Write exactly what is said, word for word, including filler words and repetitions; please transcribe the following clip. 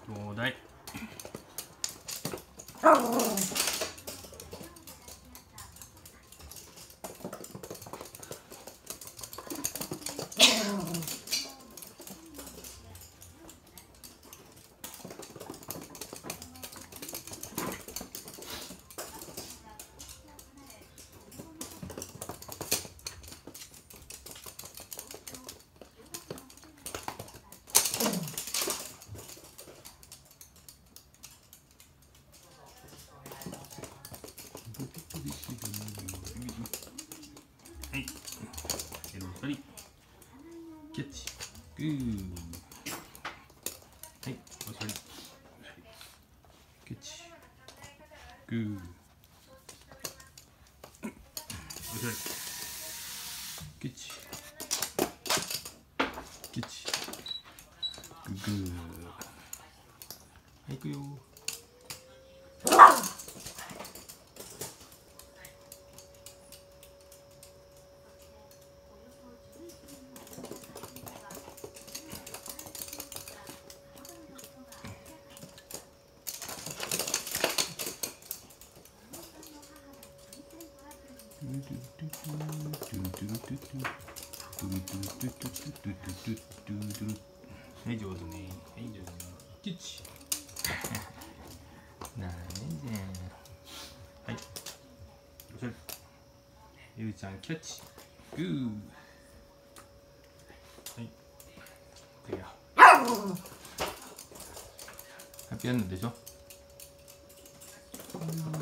ちょうだい。はい、エロ二人キャッチグー。はい、おしゃれキャッチグー。おしゃれキャッチキャッチグーグー。はい、行くよ。はい、上手ね。はい、上手ね。キッチ。なんでじゃん。はい。おしゃれ。ゆうちゃん、キャッチ。グー。はい。クリア。ハッピーエンドでしょ。